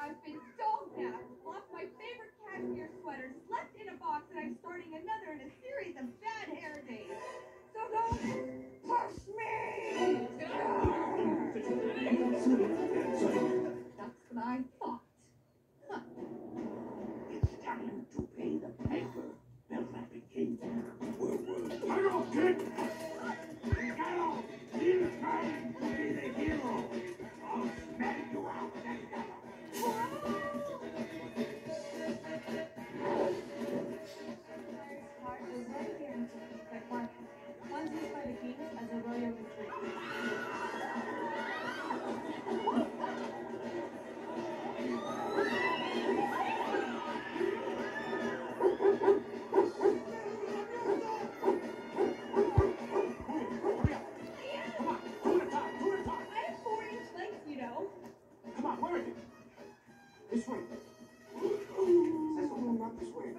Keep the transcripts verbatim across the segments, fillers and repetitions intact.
I've been dog napped, lost my favorite cashmere sweater, slept in a box, and I'm starting another in a series of bad hair days. So don't push me! That's what I thought. Huh. It's time to pay the piper. The Rapid King. Whoa, whoa. I don't get it. Gallo, it's time to be the hero. I'll smack you out, Gallo. Heart is right here in Pacific Market. One's used by the Kings as a royal retreat. Come on, where is it? This way. Says someone not this way.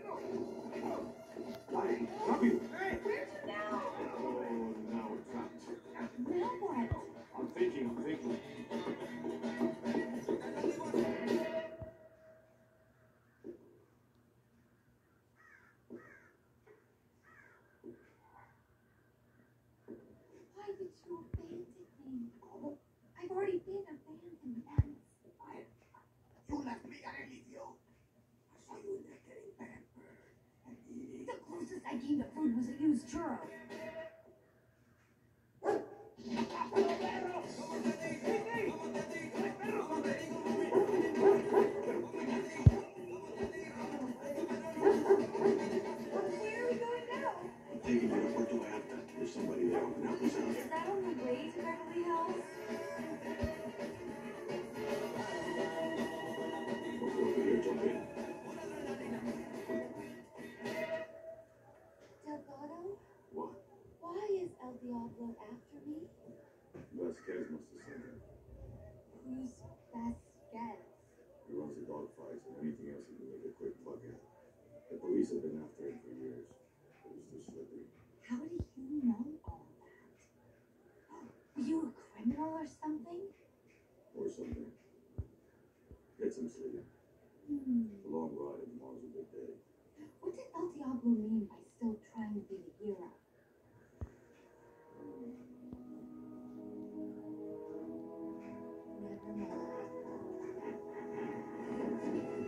Why? Love you. Hey! Where's it now? Oh, now it's not. Now what? I'm thinking, I'm thinking. Why did you abandon me? I've already been abandoned once. You left me, I leave you. I saw you in there getting pampered and eating. The closest I came to food was a used churro. Where are we going now? I'm taking you to Puerto Vallarta. There's somebody there who can help us out. Is that on the way to Beverly Hills? Over here, jump in. Delgado? What? Why is El Diablo after me? Vasquez must have sent him. Who's Vasquez? He runs the dog fights and anything else he can make a quick buck at. The police have been after him for years. But he's too slippery. How did you know all that? Were you a criminal or something? Or something. Get some sleep. Hmm. It's a long ride and tomorrow's a big day. What did El Diablo